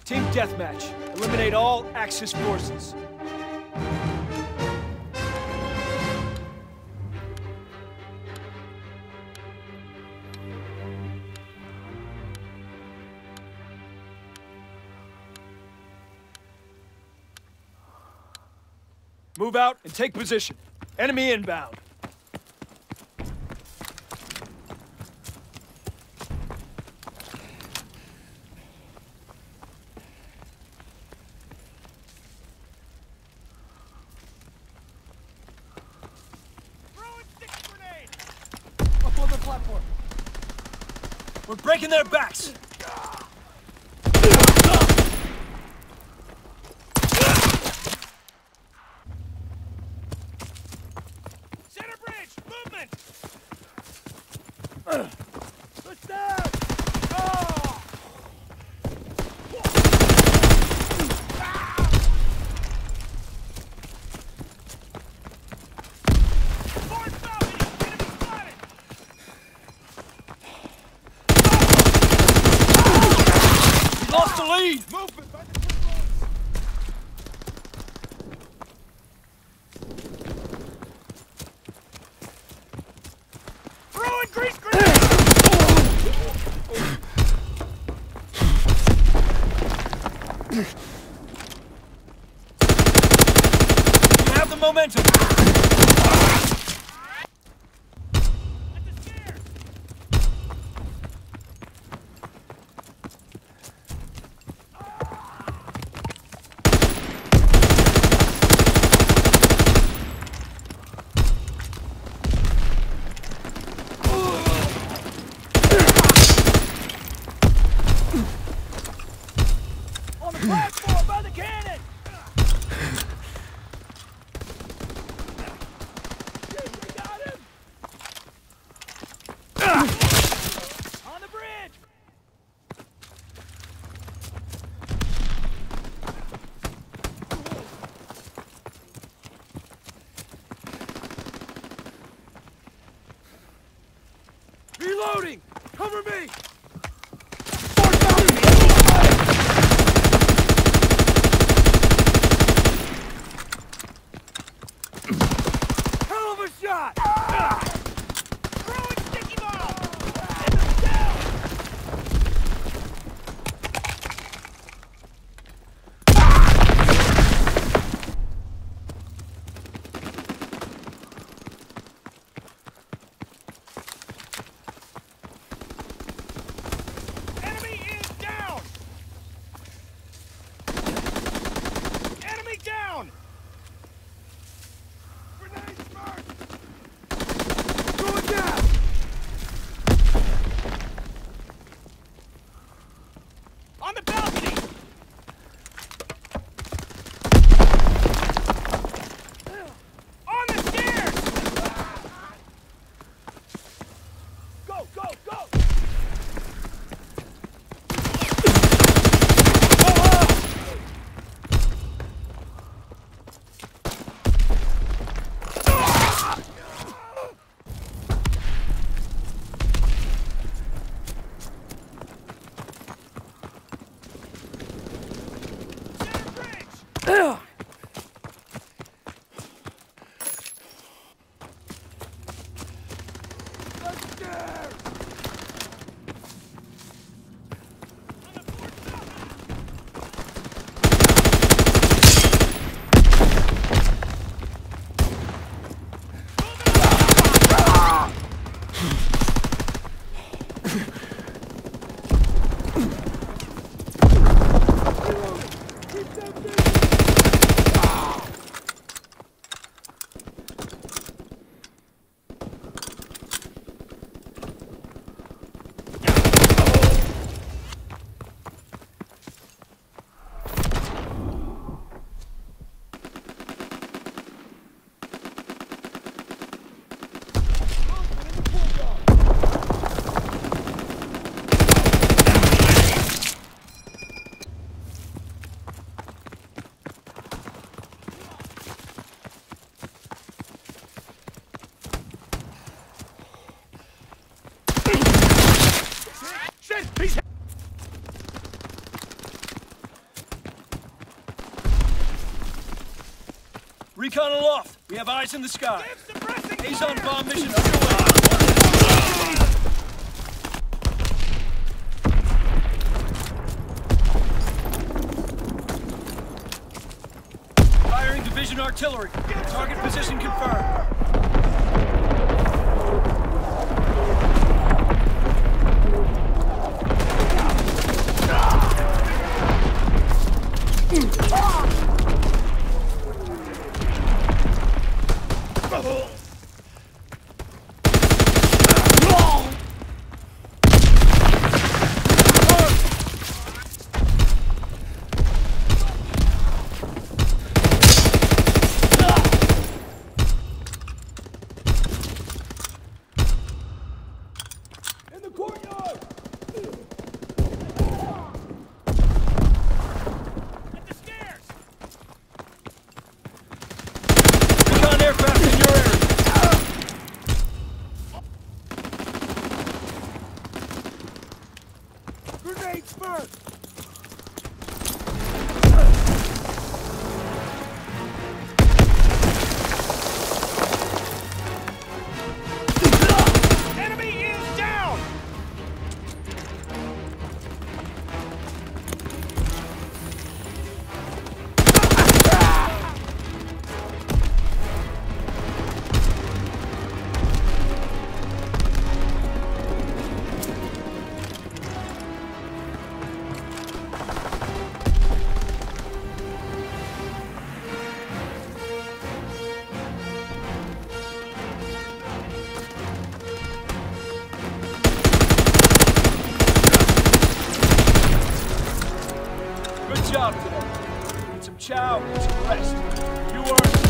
Team deathmatch. Eliminate all Axis forces. Move out and take position. Enemy inbound. Up on the platform. We're breaking their backs. Center bridge, movement. Push down. Forward balcony, enemy spotted. We lost the lead. Movement by the quick lines. Throwing grease grenade. You have the momentum. At the stairs. On the platform by the cannon. We got him. On the bridge. Reloading. Cover me. Hell of a shot! Throwing sticky ball. Enemy down. Enemy is down. Enemy down. Grenade smart. Going down! On the balcony. On the stairs. Go, go, go! Center bridge. Upstairs! On the fourth balcony. Recon aloft. We have eyes in the sky. Give suppressing Azon fire! bomb mission underway. Firing division artillery. Target position confirmed. In the courtyard! At the stairs! Recon aircraft in your area. Grenades first! Enemy is down! Good job today. Need some chow and some rest. You earned it.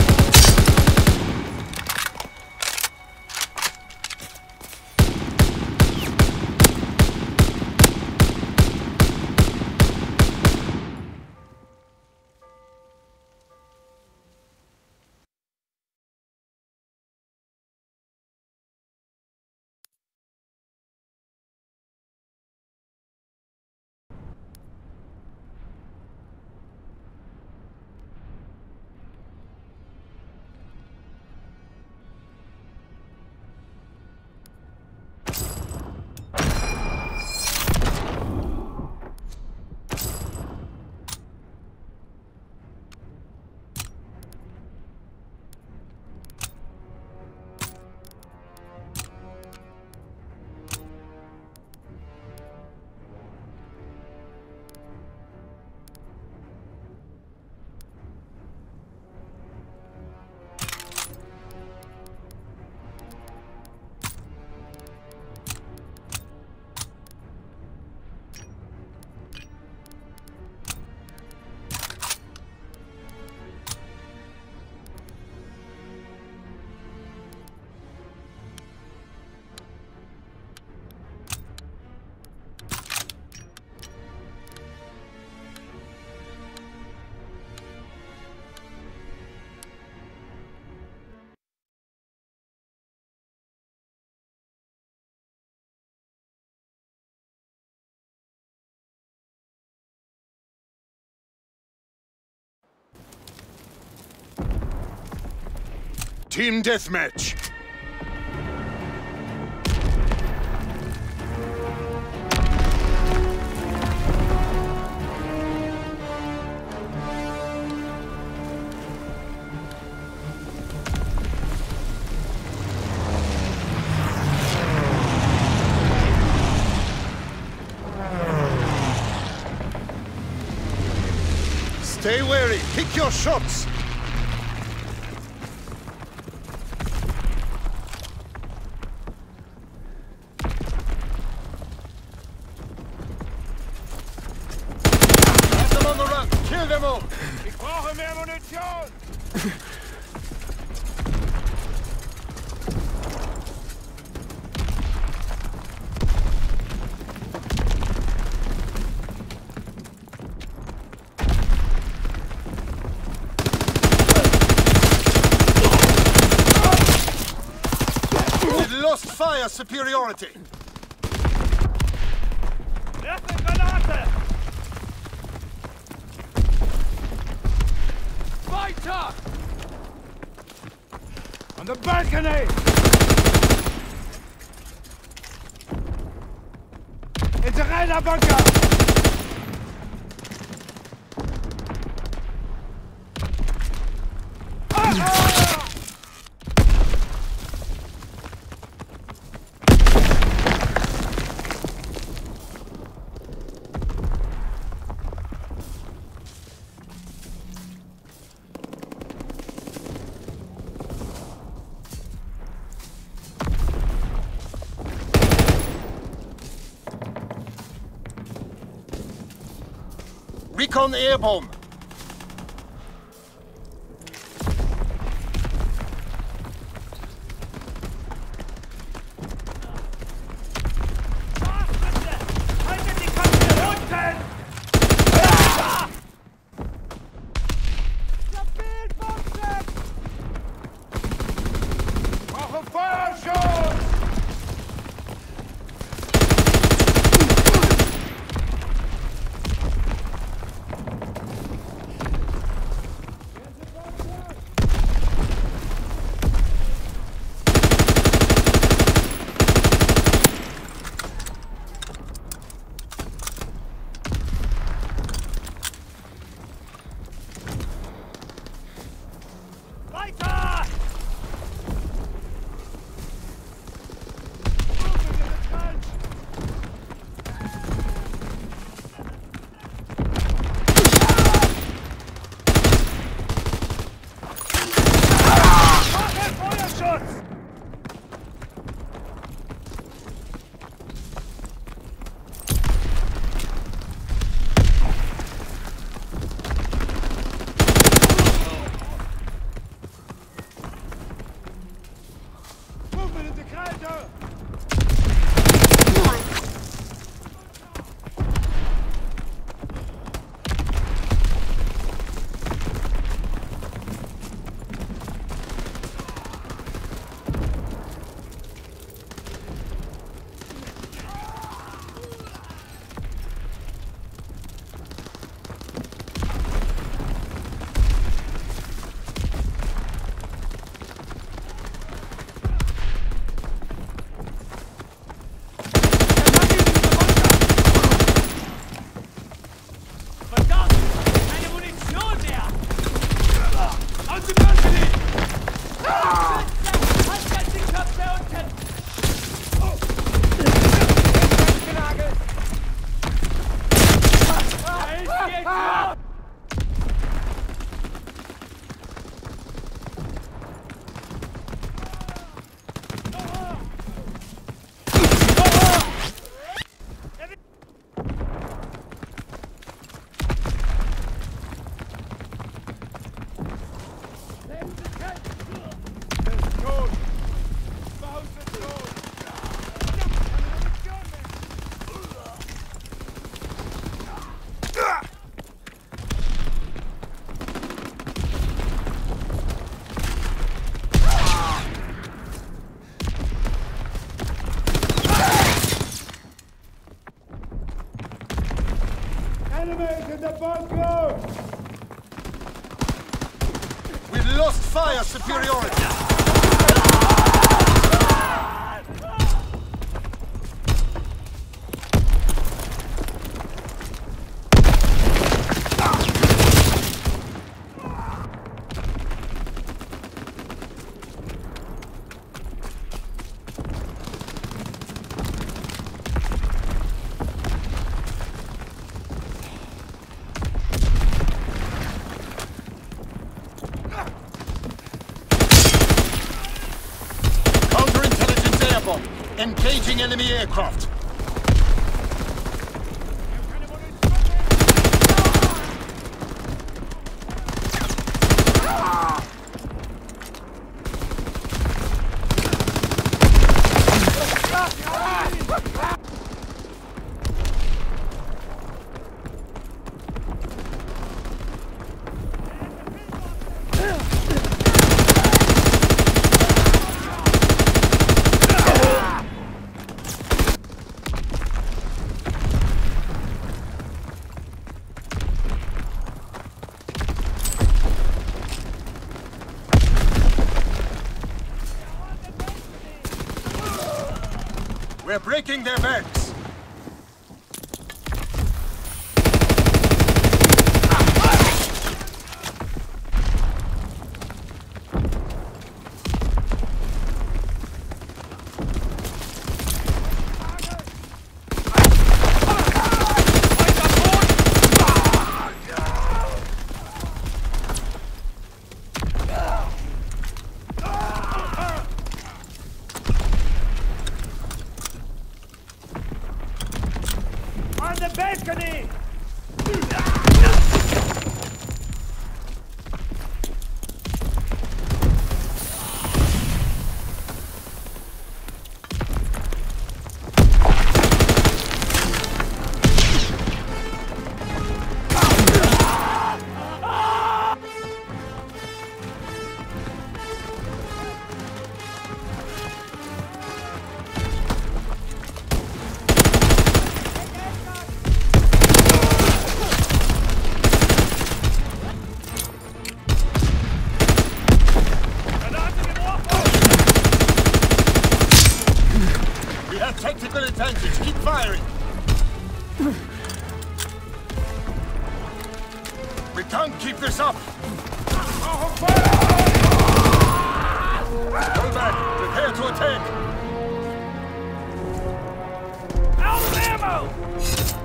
Team Deathmatch! Stay wary, pick your shots! Have them on the run, kill them all! Ich brauche mehr Munition! We lost fire superiority! Werfe Granate! Weiter! the balcony! Intérêt la bunker! Recon air bomb. Enemies in the bunker! We've lost fire superiority. Engaging enemy aircraft. We're breaking their backs. On the balcony! We have tactical advantage. Keep firing. We can't keep this up. Hold back. Prepare to attack. Out of ammo!